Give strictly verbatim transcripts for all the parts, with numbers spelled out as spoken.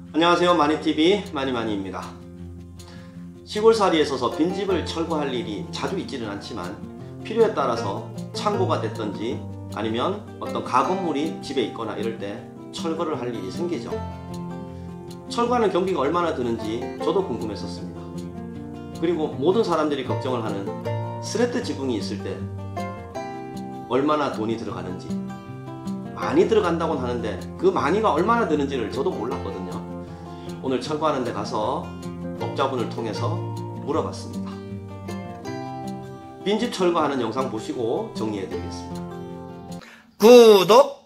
안녕하세요. 마니티비 마니마니입니다. 시골살이에 있어서 빈집을 철거할 일이 자주 있지는 않지만 필요에 따라서 창고가 됐던지 아니면 어떤 가건물이 집에 있거나 이럴 때 철거를 할 일이 생기죠. 철거하는 경비가 얼마나 드는지 저도 궁금했었습니다. 그리고 모든 사람들이 걱정을 하는 스레트 지붕이 있을 때 얼마나 돈이 들어가는지, 많이 들어간다고는 하는데 그 많이가 얼마나 드는지를 저도 몰랐거든요. 오늘 철거하는 데 가서 업자분을 통해서 물어봤습니다. 빈집 철거하는 영상 보시고 정리해 드리겠습니다. 구독!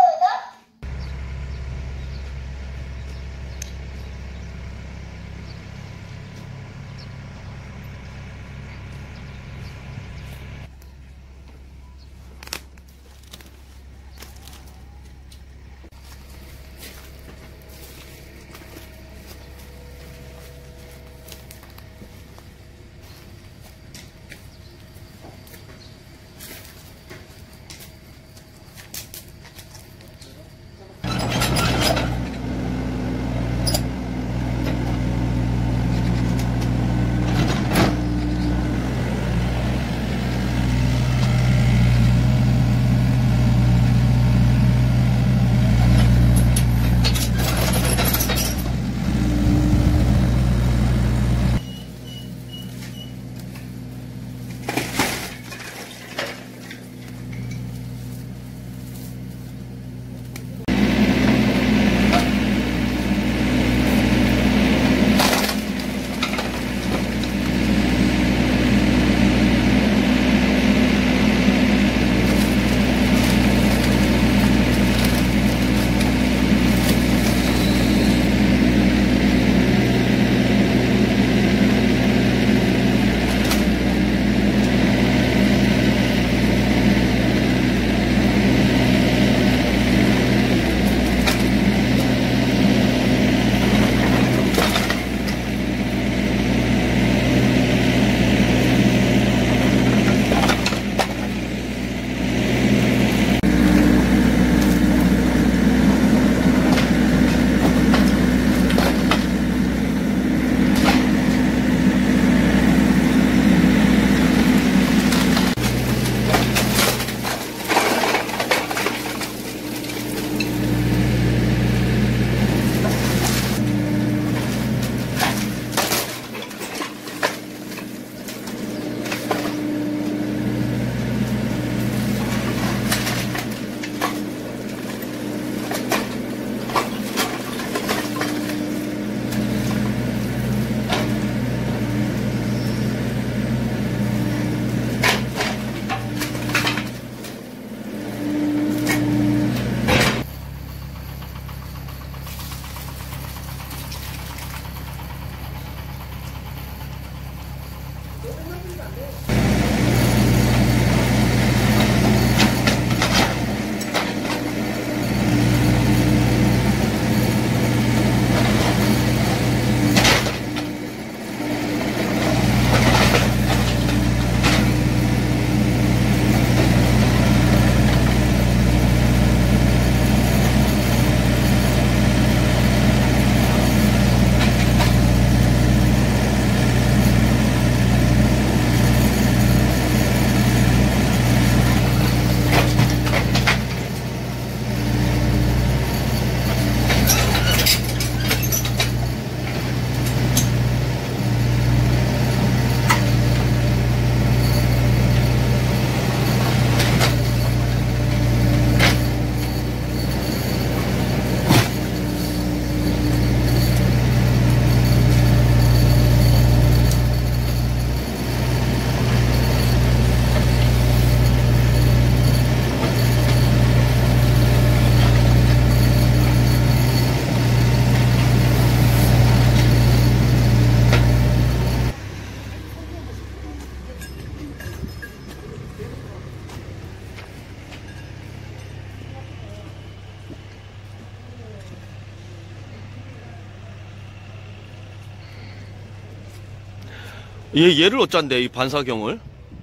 얘, 얘를 어쩐데, 이 반사경을?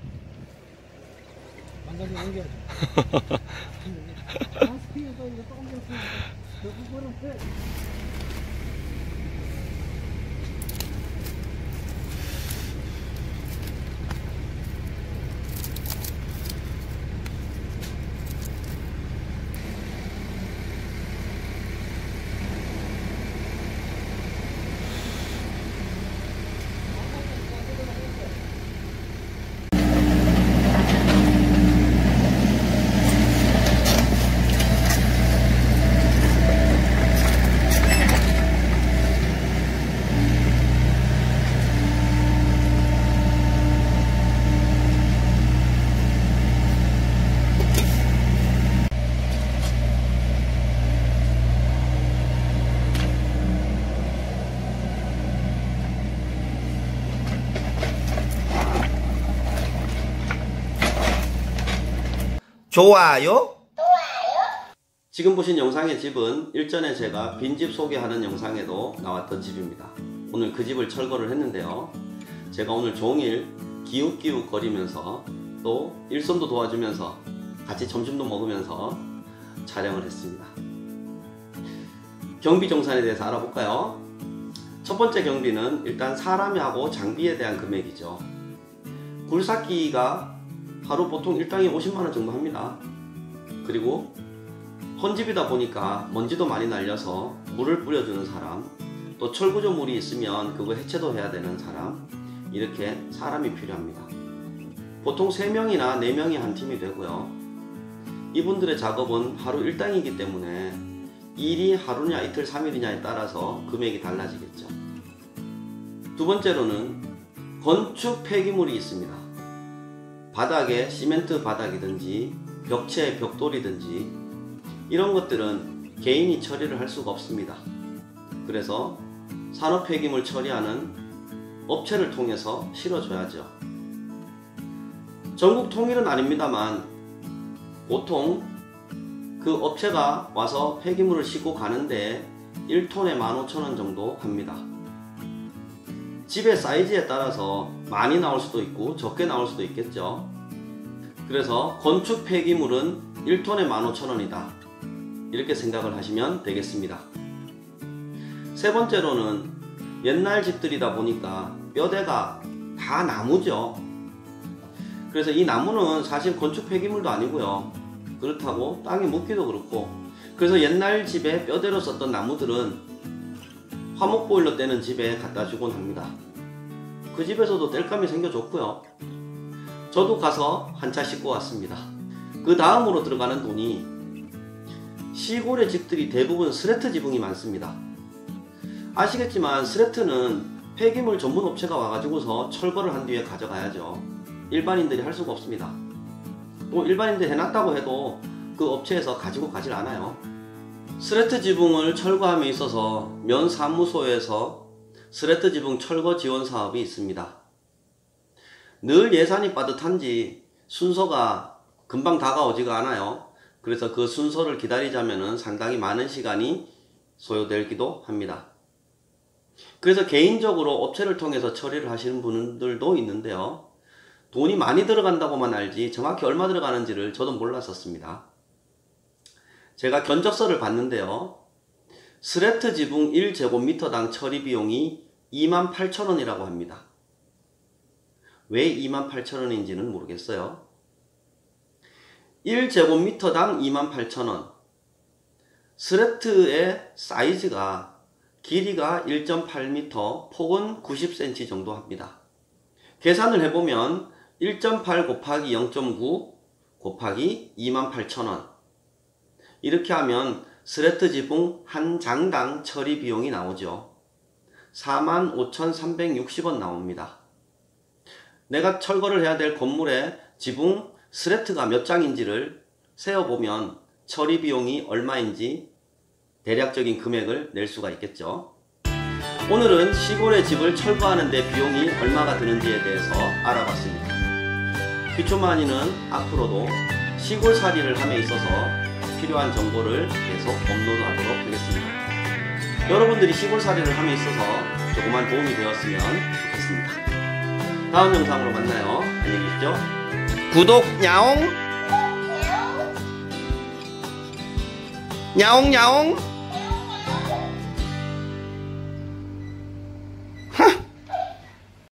반사경 옮겨야죠. 마스킹에서 이거 조금 더 쓰면 돼. 좋아요. 지금 보신 영상의 집은 일전에 제가 빈집 소개하는 영상에도 나왔던 집입니다. 오늘 그 집을 철거를 했는데요. 제가 오늘 종일 기웃기웃 거리면서 또 일손도 도와주면서 같이 점심도 먹으면서 촬영을 했습니다. 경비 정산에 대해서 알아볼까요? 첫 번째 경비는 일단 사람이 하고 장비에 대한 금액이죠. 굴삭기가 하루 보통 일당에 오십만 원 정도 합니다. 그리고 헌집이다 보니까 먼지도 많이 날려서 물을 뿌려주는 사람, 또 철구조 물이 있으면 그거 해체도 해야 되는 사람, 이렇게 사람이 필요합니다. 보통 세 명이나 네 명이 한 팀이 되고요. 이분들의 작업은 하루 일당이기 때문에 일이 하루냐 이틀 삼일이냐에 따라서 금액이 달라지겠죠. 두 번째로는 건축 폐기물이 있습니다. 바닥에 시멘트 바닥이든지 벽체에 벽돌이든지 이런 것들은 개인이 처리를 할 수가 없습니다. 그래서 산업 폐기물 처리하는 업체를 통해서 실어줘야죠. 전국 통일은 아닙니다만 보통 그 업체가 와서 폐기물을 싣고 가는데 일 톤에 만 오천 원 정도 합니다. 집의 사이즈에 따라서 많이 나올 수도 있고 적게 나올 수도 있겠죠. 그래서 건축 폐기물은 일 톤에 만 오천 원이다. 이렇게 생각을 하시면 되겠습니다. 세 번째로는 옛날 집들이다 보니까 뼈대가 다 나무죠. 그래서 이 나무는 사실 건축 폐기물도 아니고요. 그렇다고 땅에 묻기도 그렇고, 그래서 옛날 집에 뼈대로 썼던 나무들은 화목보일러 떼는 집에 갖다 주곤 합니다. 그 집에서도 땔감이 생겨줬고요. 저도 가서 한 차 싣고 왔습니다. 그 다음으로 들어가는 돈이 시골의 집들이 대부분 스레트 지붕이 많습니다. 아시겠지만 스레트는 폐기물 전문 업체가 와가지고서 철거를 한 뒤에 가져가야죠. 일반인들이 할 수가 없습니다. 또 일반인들이 해놨다고 해도 그 업체에서 가지고 가질 않아요. 스레트 지붕을 철거함에 있어서 면사무소에서 스레트 지붕 철거 지원 사업이 있습니다. 늘 예산이 빠듯한지 순서가 금방 다가오지가 않아요. 그래서 그 순서를 기다리자면 상당히 많은 시간이 소요되기도 합니다. 그래서 개인적으로 업체를 통해서 처리를 하시는 분들도 있는데요. 돈이 많이 들어간다고만 알지 정확히 얼마 들어가는지를 저도 몰랐었습니다. 제가 견적서를 봤는데요. 스레트 지붕 일 제곱미터당 처리 비용이 이만 팔천 원이라고 합니다. 왜 이만 팔천 원인지는 모르겠어요. 일 제곱미터당 이만 팔천 원. 스레트의 사이즈가 길이가 일 점 팔 미터, 폭은 구십 센티미터 정도 합니다. 계산을 해보면 일 점 팔 곱하기 영 점 구 곱하기 이만 팔천 원. 이렇게 하면 스레트 지붕 한 장당 처리 비용이 나오죠. 사만 오천삼백육십 원 나옵니다. 내가 철거를 해야 될 건물의 지붕 스레트가 몇 장인지를 세어보면 처리 비용이 얼마인지 대략적인 금액을 낼 수가 있겠죠. 오늘은 시골의 집을 철거하는 데 비용이 얼마가 드는지에 대해서 알아봤습니다. 귀촌마니는 앞으로도 시골살이를 함에 있어서 필요한 정보를 계속 업로드하도록 하겠습니다. 여러분들이 시골살이를 함에 있어서 조그만 도움이 되었으면 좋겠습니다. 다음 영상으로 만나요. 안녕히 계십시오. 구독 야옹 야옹 야옹